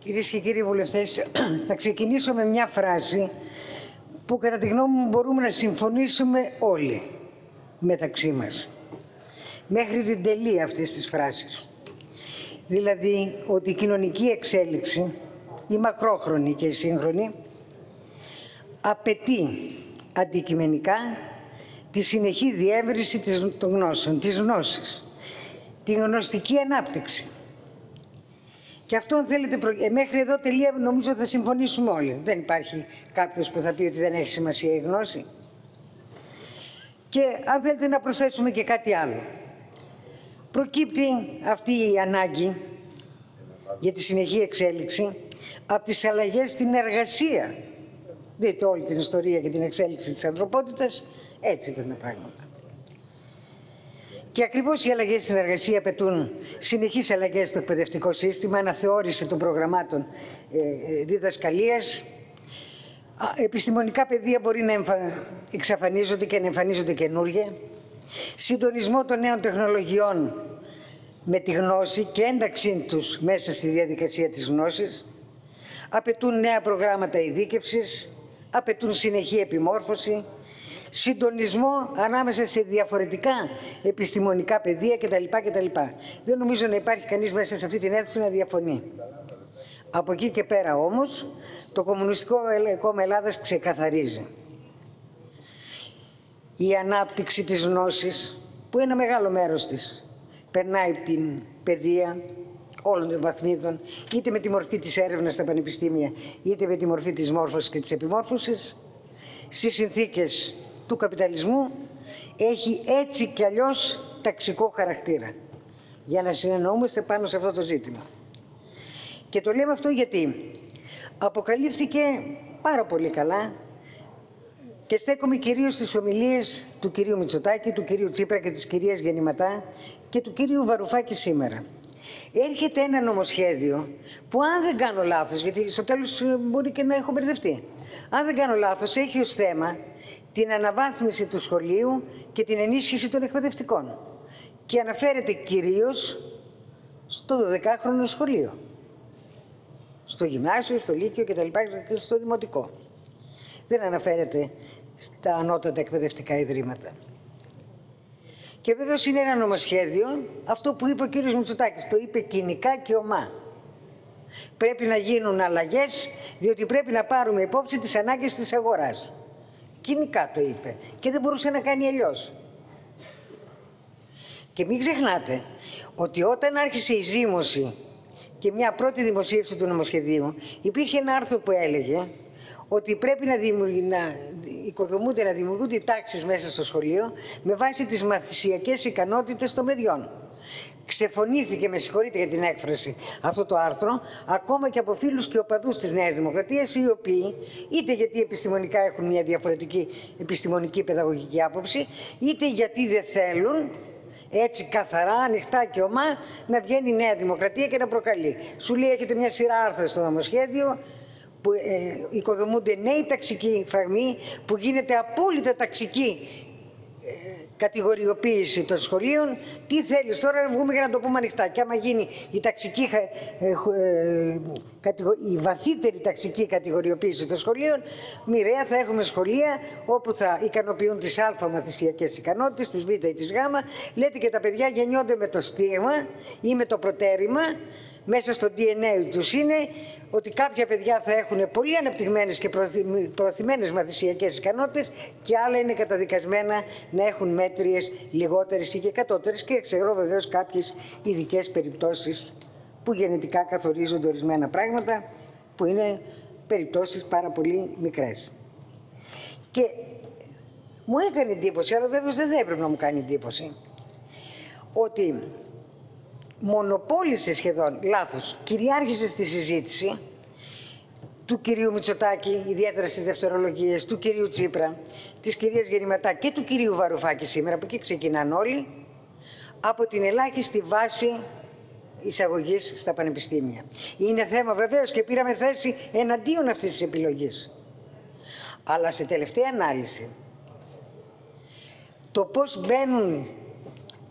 Κυρίες και κύριοι βουλευτές, θα ξεκινήσω με μια φράση που κατά τη γνώμη μου μπορούμε να συμφωνήσουμε όλοι μεταξύ μας. Μέχρι την τελεία αυτής της φράσης. Δηλαδή ότι η κοινωνική εξέλιξη, η μακρόχρονη και η σύγχρονη, απαιτεί αντικειμενικά τη συνεχή διεύρυνση των γνώσεων, της γνώσης, τη γνωστική ανάπτυξη. Και αυτό, αν θέλετε, μέχρι εδώ τελεία νομίζω θα συμφωνήσουμε όλοι. Δεν υπάρχει κάποιος που θα πει ότι δεν έχει σημασία η γνώση. Και αν θέλετε να προσθέσουμε και κάτι άλλο. Προκύπτει αυτή η ανάγκη για τη συνεχή εξέλιξη από τις αλλαγές στην εργασία. Δείτε όλη την ιστορία και την εξέλιξη της ανθρωπότητας, έτσι ήταν τα πράγματα. Και ακριβώς οι αλλαγές στην εργασία απαιτούν συνεχείς αλλαγές στο εκπαιδευτικό σύστημα, αναθεώρηση των προγραμμάτων διδασκαλίας. Επιστημονικά πεδία μπορεί να εξαφανίζονται και να εμφανίζονται καινούργια. Συντονισμό των νέων τεχνολογιών με τη γνώση και ένταξή τους μέσα στη διαδικασία της γνώσης. Απαιτούν νέα προγράμματα ειδίκευσης, απαιτούν συνεχή επιμόρφωση, συντονισμό ανάμεσα σε διαφορετικά επιστημονικά πεδία κτλ. Δεν νομίζω να υπάρχει κανείς μέσα σε αυτή την αίθουσα να διαφωνεί. Από εκεί και πέρα όμως, το Κομμουνιστικό Κόμμα Ελλάδας ξεκαθαρίζει. Η ανάπτυξη της γνώσης, που ένα μεγάλο μέρος της περνάει από την παιδεία όλων των βαθμίδων, είτε με τη μορφή της έρευνας στα πανεπιστήμια, είτε με τη μορφή της μόρφωσης και της επιμόρφωσης, στις συνθήκες του καπιταλισμού έχει έτσι κι αλλιώς ταξικό χαρακτήρα, για να συνεννοούμαστε πάνω σε αυτό το ζήτημα. Και το λέμε αυτό γιατί αποκαλύφθηκε πάρα πολύ καλά και στέκομαι κυρίως στις ομιλίες του κυρίου Μητσοτάκη, του κυρίου Τσίπρα και της κυρίας Γεννηματά και του κυρίου Βαρουφάκη σήμερα. Έρχεται ένα νομοσχέδιο που, αν δεν κάνω λάθος, γιατί στο τέλος μπορεί και να έχω μπερδευτεί, αν δεν κάνω λάθος, έχει ως θέμα την αναβάθμιση του σχολείου και την ενίσχυση των εκπαιδευτικών. Και αναφέρεται κυρίως στο 12χρονο σχολείο. Στο γυμνάσιο, στο λύκειο κτλ. Και στο δημοτικό. Δεν αναφέρεται στα ανώτατα εκπαιδευτικά ιδρύματα. Και βέβαιως είναι ένα νομοσχέδιο, αυτό που είπε ο κύριος Μητσοτάκης, το είπε κοινικά και ομά. Πρέπει να γίνουν αλλαγές, διότι πρέπει να πάρουμε υπόψη τις ανάγκες της αγοράς. Κοινικά το είπε και δεν μπορούσε να κάνει αλλιώς. Και μην ξεχνάτε ότι όταν άρχισε η ζήμωση και μια πρώτη δημοσίευση του νομοσχεδίου, υπήρχε ένα άρθρο που έλεγε ότι πρέπει να δημιουργούνται τάξεις μέσα στο σχολείο με βάση τις μαθησιακές ικανότητες των παιδιών. Ξεφωνήθηκε, με συγχωρείτε για την έκφραση, αυτό το άρθρο, ακόμα και από φίλους και οπαδούς της Νέας Δημοκρατίας, οι οποίοι, είτε γιατί επιστημονικά έχουν μια διαφορετική επιστημονική παιδαγωγική άποψη, είτε γιατί δεν θέλουν, έτσι καθαρά, ανοιχτά και ομά, να βγαίνει η Νέα Δημοκρατία και να προκαλεί. Σου λέει, έχετε μια σειρά άρθρα στο νομοσχέδιο, που οικοδομούνται νέοι ταξικοί φραγμοί, που γίνεται απόλυτα ταξική κατηγοριοποίηση των σχολείων. Τι θέλεις τώρα, να βγούμε για να το πούμε ανοιχτά. Και άμα γίνει η ταξική, η βαθύτερη ταξική κατηγοριοποίηση των σχολείων, μοιραία θα έχουμε σχολεία όπου θα ικανοποιούν τις α μαθησιακές ικανότητες, τις β ή τις γ. Λέτε και τα παιδιά γεννιόνται με το στίγμα ή με το προτέρημα. Μέσα στο DNA τους είναι ότι κάποια παιδιά θα έχουν πολύ αναπτυγμένες και προωθημένες μαθησιακές ικανότητες και άλλα είναι καταδικασμένα να έχουν μέτριες, λιγότερες ή και κατώτερες, και ξέρω βεβαίως κάποιες ειδικές περιπτώσεις που γενετικά καθορίζονται ορισμένα πράγματα, που είναι περιπτώσεις πάρα πολύ μικρές. Και μου έκανε εντύπωση, αλλά βέβαια δεν θα έπρεπε να μου κάνει εντύπωση, ότι μονοπόλησε σχεδόν, λάθος, κυριάρχησε στη συζήτηση του κυρίου Μητσοτάκη, ιδιαίτερα στις δευτερολογίες, του κυρίου Τσίπρα, της κυρίας Γεννηματά και του κυρίου Βαρουφάκη σήμερα, που εκεί ξεκινάνε όλοι, από την ελάχιστη βάση εισαγωγής στα πανεπιστήμια. Είναι θέμα βεβαίως και πήραμε θέση εναντίον αυτής της επιλογής. Αλλά σε τελευταία ανάλυση, το πώς μπαίνουν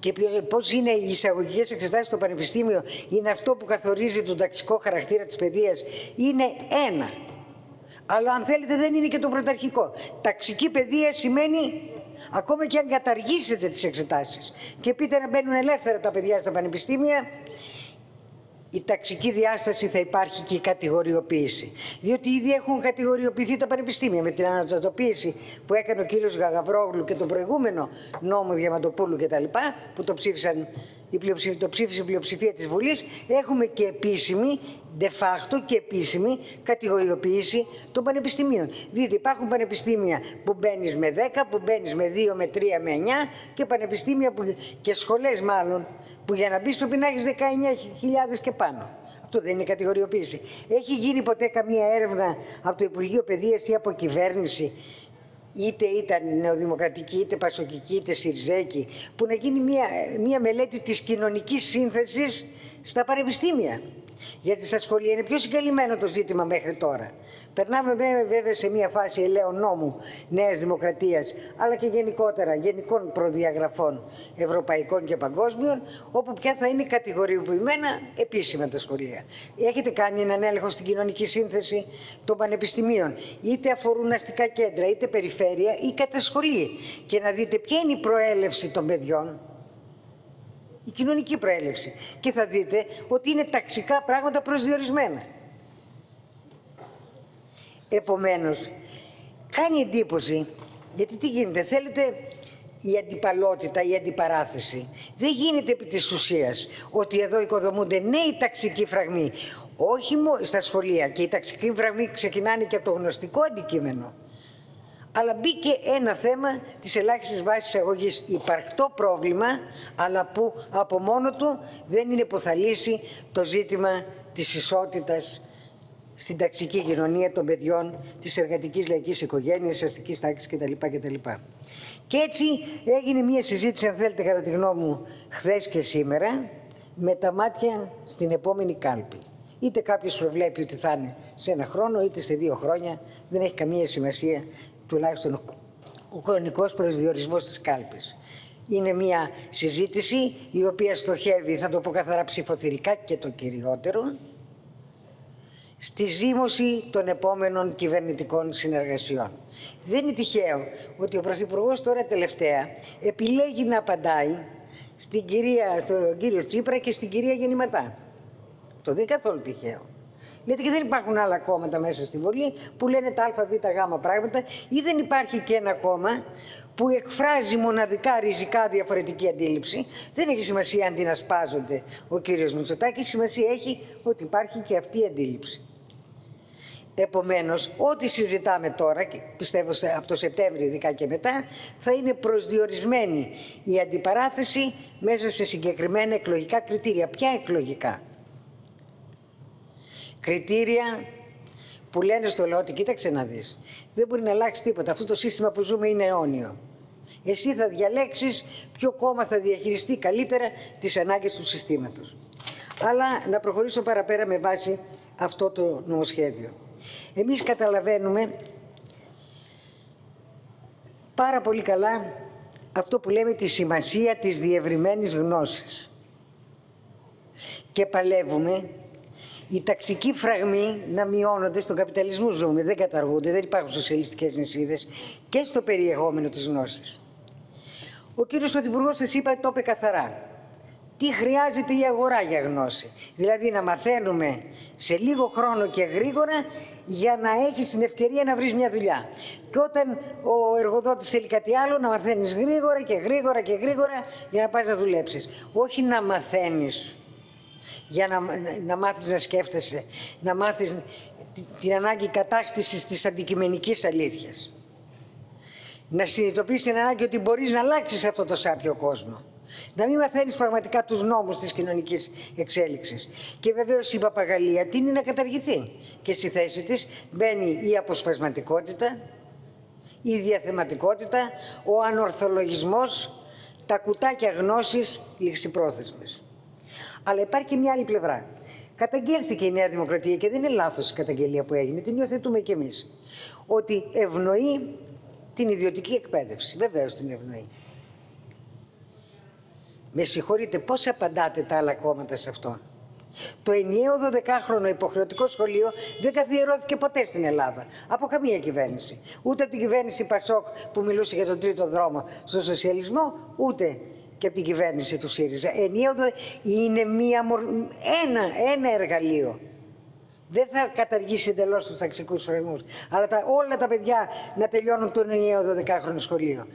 και πώς είναι οι εισαγωγικές εξετάσεις στο πανεπιστήμιο, είναι αυτό που καθορίζει τον ταξικό χαρακτήρα της παιδείας, είναι ένα. Αλλά αν θέλετε δεν είναι και το πρωταρχικό. Ταξική παιδεία σημαίνει, ακόμα και αν καταργήσετε τις εξετάσεις και πείτε να μπαίνουν ελεύθερα τα παιδιά στα πανεπιστήμια, η ταξική διάσταση θα υπάρχει και η κατηγοριοποίηση. Διότι ήδη έχουν κατηγοριοποιηθεί τα πανεπιστήμια με την ανατοτοποίηση που έκανε ο κύριος Γαγαβρόγλου και τον προηγούμενο νόμο Διαμαντοπούλου κτλ. Που το ψήφισαν, το ψήφισε η πλειοψηφία της Βουλής. Έχουμε και επίσημη, de facto και επίσημη κατηγοριοποίηση των πανεπιστημίων. Δείτε, υπάρχουν πανεπιστήμια που μπαίνεις με 10, που μπαίνεις με 2, με 3, με 9 και πανεπιστήμια και σχολές μάλλον που για να μπεις πρέπει να έχεις 19.000 και πάνω. Αυτό δεν είναι κατηγοριοποίηση? Έχει γίνει ποτέ καμία έρευνα από το Υπουργείο Παιδείας ή από κυβέρνηση, είτε ήταν νεοδημοκρατική, είτε πασοκική, είτε σιριζέκη, που να γίνει μια μελέτη της κοινωνικής σύνθεσης στα πανεπιστήμια? Γιατί στα σχολεία είναι πιο συγκαλυμμένο το ζήτημα μέχρι τώρα. Περνάμε βέβαια σε μια φάση ελαίων νόμου Νέας Δημοκρατίας, αλλά και γενικότερα γενικών προδιαγραφών ευρωπαϊκών και παγκόσμιων, όπου πια θα είναι κατηγοριοποιημένα επίσημα τα σχολεία. Έχετε κάνει έναν έλεγχο στην κοινωνική σύνθεση των πανεπιστημίων, είτε αφορούν αστικά κέντρα, είτε περιφέρεια ή κατασχολή, και να δείτε ποια είναι η προέλευση των παιδιών, η κοινωνική προέλευση, και θα δείτε ότι είναι ταξικά πράγματα προσδιορισμένα. Επομένως, κάνει εντύπωση, γιατί τι γίνεται, θέλετε η αντιπαλότητα, η αντιπαράθεση. Δεν γίνεται επί της ουσίας ότι εδώ οικοδομούνται νέοι ταξικοί φραγμοί, όχι μόνο στα σχολεία, και οι ταξικοί φραγμοί ξεκινάνε και από το γνωστικό αντικείμενο. Αλλά μπήκε ένα θέμα της ελάχιστης βάσης αγωγής, υπαρκτό πρόβλημα, αλλά που από μόνο του δεν είναι που θα λύσει το ζήτημα της ισότητας στην ταξική κοινωνία των παιδιών, της εργατικής λαϊκής οικογένειας, της αστικής τάξης κτλ. Και έτσι έγινε μια συζήτηση, αν θέλετε, κατά τη γνώμη μου, χθες και σήμερα, με τα μάτια στην επόμενη κάλπη. Είτε κάποιος προβλέπει ότι θα είναι σε 1 χρόνο, είτε σε 2 χρόνια, δεν έχει καμία σημασία, τουλάχιστον ο χρονικός προσδιορισμός της κάλπης. Είναι μια συζήτηση η οποία στοχεύει, θα το πω καθαρά ψηφοθυρικά και το κυριότερο, στη ζήμωση των επόμενων κυβερνητικών συνεργασιών. Δεν είναι τυχαίο ότι ο Πρωθυπουργός τώρα τελευταία επιλέγει να απαντάει στον κύριο Τσίπρα και στην κυρία Γεννηματά. Αυτό δεν είναι καθόλου τυχαίο. Γιατί και δεν υπάρχουν άλλα κόμματα μέσα στη Βουλή που λένε τα ΑΒΓ πράγματα, ή δεν υπάρχει και ένα κόμμα που εκφράζει μοναδικά ριζικά διαφορετική αντίληψη. Δεν έχει σημασία αν την ασπάζονται ο κύριος Μητσοτάκης, σημασία έχει ότι υπάρχει και αυτή η αντίληψη. Επομένως, ό,τι συζητάμε τώρα, και πιστεύω από το Σεπτέμβριο ειδικά και μετά, θα είναι προσδιορισμένη η αντιπαράθεση μέσα σε συγκεκριμένα εκλογικά κριτήρια. Ποια εκλογικά? Κριτήρια που λένε στο λαό ότι κοίταξε να δεις, δεν μπορεί να αλλάξει τίποτα, αυτό το σύστημα που ζούμε είναι αιώνιο. Εσύ θα διαλέξεις ποιο κόμμα θα διαχειριστεί καλύτερα τις ανάγκες του συστήματος. Αλλά να προχωρήσω παραπέρα με βάση αυτό το νομοσχέδιο. Εμείς καταλαβαίνουμε πάρα πολύ καλά αυτό που λέμε τη σημασία της διευρυμένης γνώσης. Και παλεύουμε οι ταξικοί φραγμοί να μειώνονται. Στον καπιταλισμό ζούμε, δεν καταργούνται, δεν υπάρχουν σοσιαλιστικές νησίδες, και στο περιεχόμενο της γνώσης. Ο κύριος Πρωθυπουργός, σας είπα, το είπε καθαρά. Τι χρειάζεται η αγορά για γνώση? Δηλαδή να μαθαίνουμε σε λίγο χρόνο και γρήγορα για να έχεις την ευκαιρία να βρεις μια δουλειά. Και όταν ο εργοδότης θέλει κάτι άλλο, να μαθαίνεις γρήγορα και γρήγορα και γρήγορα για να πας να δουλέψεις. Όχι να μαθαίνεις για να μάθεις να σκέφτεσαι, να μάθεις την ανάγκη κατάκτησης της αντικειμενικής αλήθειας. Να συνειδητοποιήσεις την ανάγκη ότι μπορείς να αλλάξεις αυτό το σάπιο κόσμο. Να μην μαθαίνεις πραγματικά τους νόμους της κοινωνικής εξέλιξης. Και βεβαίως η παπαγαλία τείνει να καταργηθεί. Και στη θέση της μπαίνει η αποσπασματικότητα, η διαθεματικότητα, ο ανορθολογισμός, τα κουτάκια γνώσης ληξιπρόθεσμες. Αλλά υπάρχει και μια άλλη πλευρά. Καταγγέλθηκε η Νέα Δημοκρατία, και δεν είναι λάθος η καταγγελία που έγινε, την υιοθετούμε κι εμείς, ότι ευνοεί την ιδιωτική εκπαίδευση. Βεβαίως την ευνοεί. Με συγχωρείτε, πώς απαντάτε τα άλλα κόμματα σε αυτό? Το ενιαίο 12χρονο υποχρεωτικό σχολείο δεν καθιερώθηκε ποτέ στην Ελλάδα. Από καμία κυβέρνηση. Ούτε από την κυβέρνηση Πασόκ που μιλούσε για τον τρίτο δρόμο στο σοσιαλισμό, ούτε και από την κυβέρνηση του ΣΥΡΙΖΑ. Είναι ένα εργαλείο. Δεν θα καταργήσει εντελώς τους ταξικούς φραγμούς, αλλά όλα τα παιδιά να τελειώνουν το ενιαίο 12χρονο σχολείο.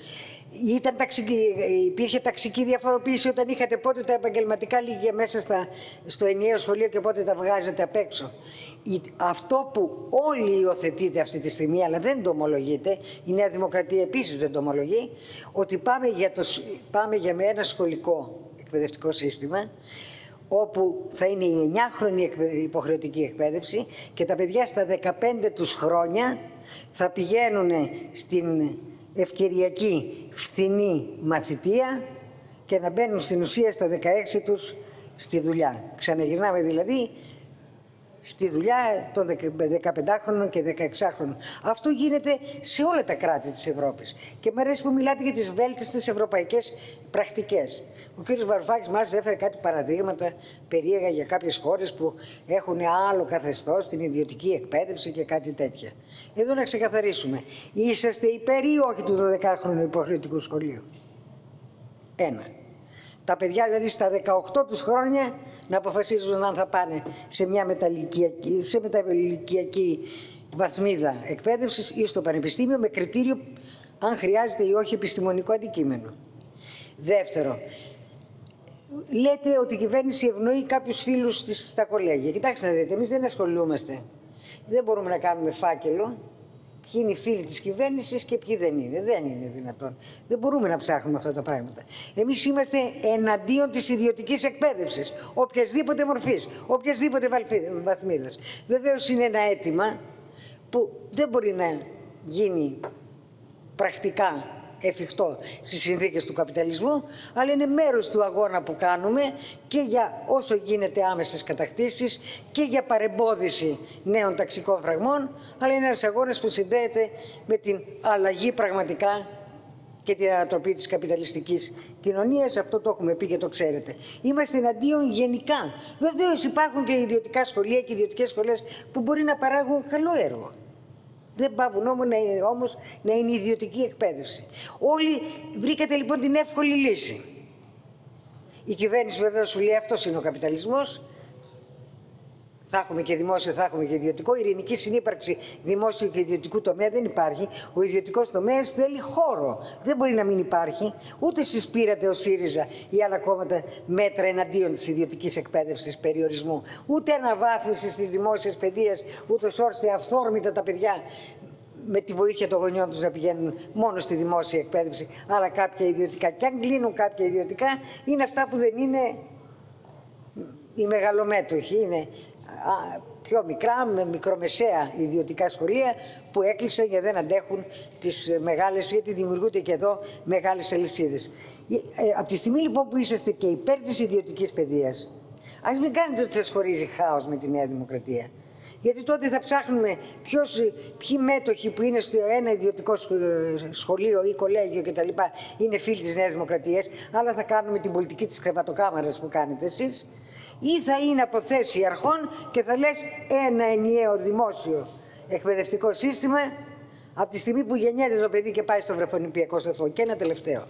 Υπήρχε ταξική διαφοροποίηση όταν είχατε πότε τα επαγγελματικά λύκεια μέσα στο ενιαίο σχολείο και πότε τα βγάζετε απ' έξω. Αυτό που όλοι υιοθετείτε αυτή τη στιγμή, αλλά δεν το ομολογείτε, η Νέα Δημοκρατία επίσης δεν το ομολογεί, ότι πάμε για ένα σχολικό εκπαιδευτικό σύστημα, όπου θα είναι η 9χρονη υποχρεωτική εκπαίδευση και τα παιδιά στα 15 τους χρόνια θα πηγαίνουν στην ευκαιριακή φθηνή μαθητεία και να μπαίνουν στην ουσία στα 16 τους στη δουλειά. Ξαναγυρνάμε δηλαδή στη δουλειά των 15χρονων και 16χρονων. Αυτό γίνεται σε όλα τα κράτη της Ευρώπης. Και μου αρέσει που μιλάτε για τις βέλτιστες ευρωπαϊκές πρακτικές. Ο κύριος Βαρουφάκης μάλιστα έφερε κάτι παραδείγματα περίεργα για κάποιες χώρες που έχουν άλλο καθεστώς στην ιδιωτική εκπαίδευση και κάτι τέτοια. Εδώ να ξεκαθαρίσουμε. Είσαστε υπέρ ή όχι του 12χρονου υποχρεωτικού σχολείου? Ένα. Τα παιδιά δηλαδή στα 18 τους χρόνια να αποφασίζουν αν θα πάνε σε μια μεταηλικιακή βαθμίδα εκπαίδευσης ή στο πανεπιστήμιο με κριτήριο αν χρειάζεται ή όχι επιστημονικό αντικείμενο. Δεύτερο, λέτε ότι η κυβέρνηση ευνοεί κάποιους φίλους στα κολέγια. Κοιτάξτε να δείτε, εμείς δεν ασχολούμαστε. Δεν μπορούμε να κάνουμε φάκελο ποιοι είναι οι φίλοι της κυβέρνησης και ποιοι δεν είναι. Δεν είναι δυνατόν. Δεν μπορούμε να ψάχνουμε αυτά τα πράγματα. Εμείς είμαστε εναντίον της ιδιωτικής εκπαίδευσης, οποιασδήποτε μορφής, οποιασδήποτε βαθμίδας. Βεβαίως είναι ένα αίτημα που δεν μπορεί να γίνει πρακτικά εφικτό στις συνθήκες του καπιταλισμού, αλλά είναι μέρος του αγώνα που κάνουμε και για όσο γίνεται άμεσες κατακτήσεις και για παρεμπόδιση νέων ταξικών φραγμών, αλλά είναι ένας αγώνας που συνδέεται με την αλλαγή πραγματικά και την ανατροπή της καπιταλιστικής κοινωνίας. Αυτό το έχουμε πει και το ξέρετε. Είμαστε εναντίον γενικά. Βεβαίως υπάρχουν και ιδιωτικά σχολεία και ιδιωτικές σχολές που μπορεί να παράγουν καλό έργο. Δεν πάβουν όμως να είναι ιδιωτική εκπαίδευση. Όλοι βρήκατε λοιπόν την εύκολη λύση. Η κυβέρνηση βεβαίως σου λέει αυτός είναι ο καπιταλισμός. Θα έχουμε και δημόσιο, θα έχουμε και ιδιωτικό. Η ειρηνική συνύπαρξη δημόσιου και ιδιωτικού τομέα δεν υπάρχει. Ο ιδιωτικός τομέας θέλει χώρο. Δεν μπορεί να μην υπάρχει. Ούτε εσείς πήρατε ο ΣΥΡΙΖΑ ή άλλα κόμματα μέτρα εναντίον της ιδιωτικής εκπαίδευσης, περιορισμού. Ούτε αναβάθμισης της δημόσιας παιδείας, ούτως ώστε αυθόρμητα τα παιδιά με τη βοήθεια των γονιών τους να πηγαίνουν μόνο στη δημόσια εκπαίδευση, αλλά κάποια ιδιωτικά. Και αν κλείνουν κάποια ιδιωτικά, είναι αυτά που δεν είναι οι μεγαλομέτωχοι. Είναι πιο μικρά, με μικρομεσαία ιδιωτικά σχολεία που έκλεισαν γιατί δεν αντέχουν τις μεγάλες, γιατί δημιουργούνται και εδώ μεγάλες αλυσίδες. Από τη στιγμή λοιπόν που είσαστε και υπέρ της ιδιωτικής παιδείας, ας μην κάνετε ότι σας χωρίζει χάος με τη Νέα Δημοκρατία. Γιατί τότε θα ψάχνουμε ποιοι μέτοχοι που είναι στο ένα ιδιωτικό σχολείο ή κολέγιο κτλ. Είναι φίλοι της Νέας Δημοκρατίας, αλλά θα κάνουμε την πολιτική της κρεβατοκάμαρας που κάνετε εσείς. Ή θα είναι από θέση αρχών και θα λες ένα ενιαίο δημόσιο εκπαιδευτικό σύστημα από τη στιγμή που γεννιέται το παιδί και πάει στο βρεφονιπιακό σταθμό. Και ένα τελευταίο.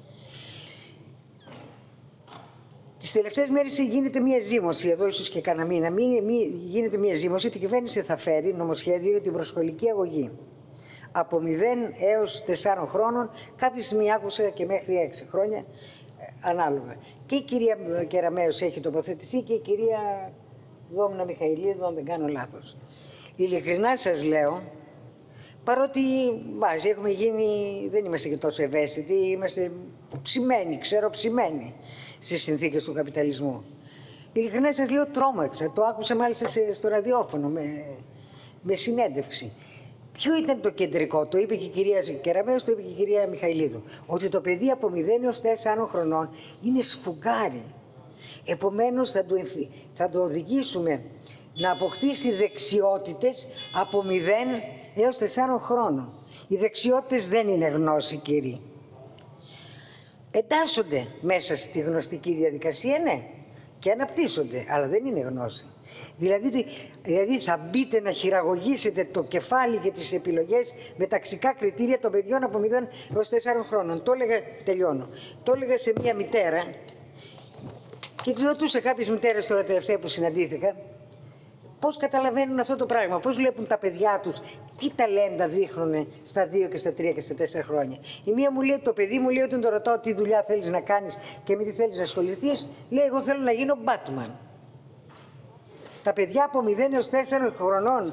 Τις τελευταίες μέρες γίνεται μια ζήμωση, εδώ ίσως και κανένα μήνα, γίνεται μια ζήμωση ότι η κυβέρνηση θα φέρει νομοσχέδιο για την προσχολική αγωγή. Από 0 έως 4 χρόνων, κάποια στιγμή άκουσα και μέχρι 6 χρόνια, ανάλογα. Και η κυρία Κεραμέως έχει τοποθετηθεί και η κυρία Δόμνα Μιχαηλίδου, αν δεν κάνω λάθος. Ειλικρινά σας λέω, παρότι έχουμε γίνει, δεν είμαστε και τόσο ευαίσθητοι, είμαστε ψημένοι, ψημένοι στις συνθήκες του καπιταλισμού. Ειλικρινά σας λέω, τρόμαξα. Το άκουσα μάλιστα στο ραδιόφωνο με συνέντευξη. Ποιο ήταν το κεντρικό, το είπε και η κυρία Κεραμέως, το είπε και η κυρία Μιχαηλίδου, ότι το παιδί από 0 έως 4 χρονών είναι σφουγγάρι. Επομένως θα το οδηγήσουμε να αποκτήσει δεξιότητες από 0 έως 4 χρόνων. Οι δεξιότητες δεν είναι γνώση, κύριοι. εντάσσονται μέσα στη γνωστική διαδικασία, ναι, και αναπτύσσονται, αλλά δεν είναι γνώση. Δηλαδή θα μπείτε να χειραγωγήσετε το κεφάλι και τις επιλογές με ταξικά κριτήρια των παιδιών από 0 έως 4 χρόνων. Τελειώνω. Το έλεγα σε μία μητέρα και της ρωτούσα κάποιες μητέρες τώρα τελευταία που συναντήθηκα πώς καταλαβαίνουν αυτό το πράγμα, πώς βλέπουν τα παιδιά τους, τι ταλέντα δείχνουν στα 2 και στα 3 και στα 4 χρόνια. Η μία μου λέει, το παιδί μου λέει, όταν το ρωτάω τι δουλειά θέλεις να κάνεις και με τι θέλεις να ασχοληθείς, λέει, εγώ θέλω να γίνω Batman. Τα παιδιά από 0 έως 4 χρονών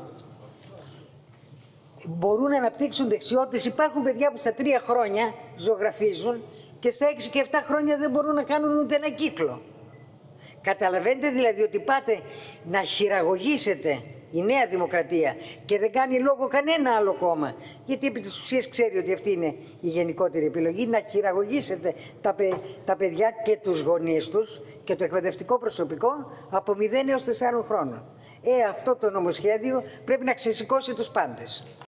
μπορούν να αναπτύξουν δεξιότητες. Υπάρχουν παιδιά που στα 3 χρόνια ζωγραφίζουν και στα 6 και 7 χρόνια δεν μπορούν να κάνουν ούτε ένα κύκλο. Καταλαβαίνετε δηλαδή ότι πάτε να χειραγωγήσετε η Νέα Δημοκρατία και δεν κάνει λόγο κανένα άλλο κόμμα, γιατί επί της ουσίας ξέρει ότι αυτή είναι η γενικότερη επιλογή, να χειραγωγήσετε τα παιδιά και τους γονείς τους και το εκπαιδευτικό προσωπικό από 0 έως 4 χρόνων. Αυτό το νομοσχέδιο πρέπει να ξεσηκώσει τους πάντες.